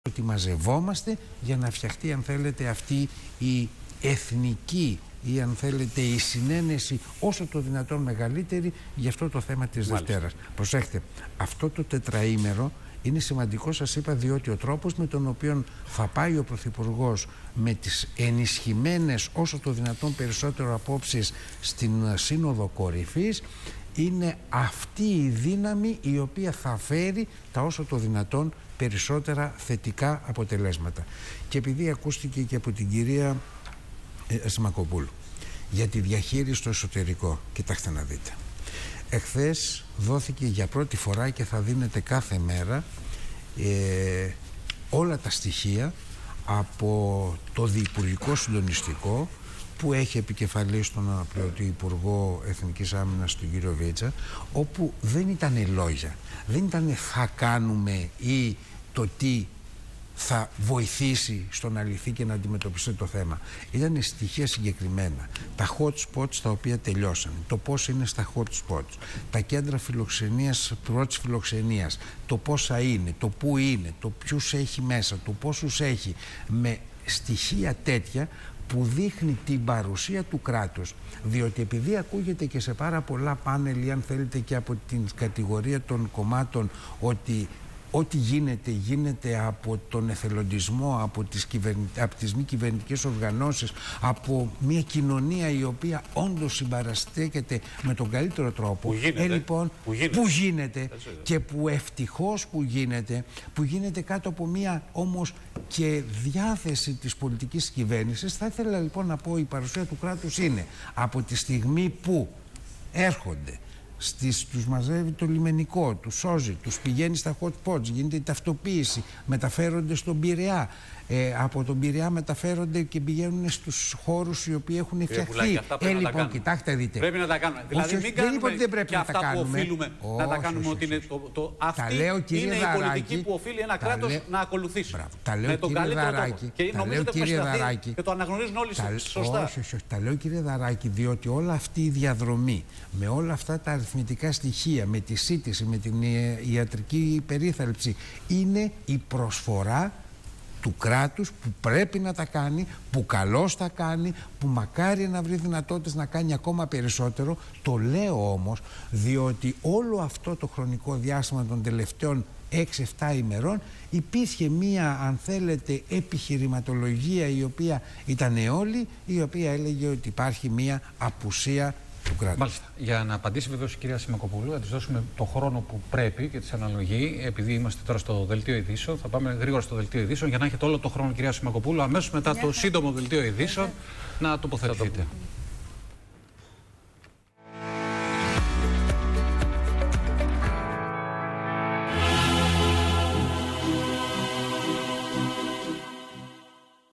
ότι μαζευόμαστε για να φτιαχτεί, αν θέλετε, αυτή η εθνική ή, αν θέλετε, η συνένεση όσο το δυνατόν μεγαλύτερη για αυτό το θέμα της Δευτέρας. Προσέχτε, αυτό το τετραήμερο είναι σημαντικό, σας είπα, διότι ο τρόπος με τον οποίο θα πάει ο Πρωθυπουργός με τις ενισχυμένες όσο το δυνατόν περισσότερο απόψεις στην Σύνοδο Κορυφής είναι αυτή η δύναμη η οποία θα φέρει τα όσο το δυνατόν περισσότερα θετικά αποτελέσματα. Και επειδή ακούστηκε και από την κυρία Σιμακοπούλου για τη διαχείριση στο εσωτερικό, κοιτάξτε να δείτε. Εχθές δόθηκε για πρώτη φορά και θα δίνεται κάθε μέρα όλα τα στοιχεία από το Διυπουργικό Συντονιστικό που έχει επικεφαλής τον αναπληρωτή Υπουργό Εθνικής Άμυνας, τον κύριο Βίτσα, όπου δεν ήταν λόγια, δεν ήταν θα κάνουμε ή το τι θα βοηθήσει στο να λυθεί και να αντιμετωπιστεί το θέμα. Ήταν στοιχεία συγκεκριμένα. Τα hot spots τα οποία τελειώσαν, το πώς είναι στα hot spots, τα κέντρα φιλοξενίας, πρώτης φιλοξενίας, το πόσα είναι, το πού είναι, το ποιους έχει μέσα, το πόσους έχει, με στοιχεία τέτοια που δείχνει την παρουσία του κράτους. Διότι επειδή ακούγεται και σε πάρα πολλά πάνελ ή, αν θέλετε, και από την κατηγορία των κομμάτων ότι ό,τι γίνεται από τον εθελοντισμό, από τις μη κυβερνητικές οργανώσεις, από μια κοινωνία η οποία όντως συμπαραστέκεται με τον καλύτερο τρόπο. Που γίνεται και που ευτυχώς που γίνεται κάτω από μια όμως και διάθεση της πολιτικής κυβέρνησης. Θα ήθελα λοιπόν να πω, η παρουσία του κράτους είναι από τη στιγμή που έρχονται, τους μαζεύει το λιμενικό, τους σώζει, τους πηγαίνει στα hot spots, γίνεται η ταυτοποίηση, μεταφέρονται στον Πειραιά. Από τον Πειραιά μεταφέρονται και πηγαίνουν στους χώρους οι οποίοι έχουν φτιαχτεί. Λοιπόν, κοιτάξτε, δείτε. Πρέπει να τα κάνουμε. Δηλαδή, μην κάνουμε και αυτά που οφείλουμε να τα κάνουμε ότι είναι αυτή είναι η πολιτική που οφείλει ένα κράτος να ακολουθήσει. Τα λέω, κύριε Δαράκη. Και νομίζω ότι προσπαθεί και το αναγνωρίζουν όλοι σωστά. Όχι. Τα λέω, κύριε Δαράκη, διότι όλη αυτή η διαδρομή με όλα αυτά τα αριθμητικά στοιχεία, με τη σύντηση, με την ιατρική περίθαλψη, είναι η προσφορά του κράτους που πρέπει να τα κάνει, που καλώς τα κάνει, που μακάρι να βρει δυνατότητες να κάνει ακόμα περισσότερο. Το λέω όμως διότι όλο αυτό το χρονικό διάστημα των τελευταίων 6-7 ημερών υπήρχε μία, αν θέλετε, επιχειρηματολογία η οποία ήταν όλη, η οποία έλεγε ότι υπάρχει μία απουσία του κράτους. Μάλιστα. Για να απαντήσει βεβαίως η κυρία Σιμακοπούλου, θα της δώσουμε το χρόνο που πρέπει και της αναλογεί, επειδή είμαστε τώρα στο δελτίο ειδήσεων. Θα πάμε γρήγορα στο δελτίο ειδήσεων για να έχετε όλο το χρόνο, κυρία Σιμακοπούλου, αμέσως μετά το σύντομο δελτίο ειδήσεων να τοποθετηθείτε.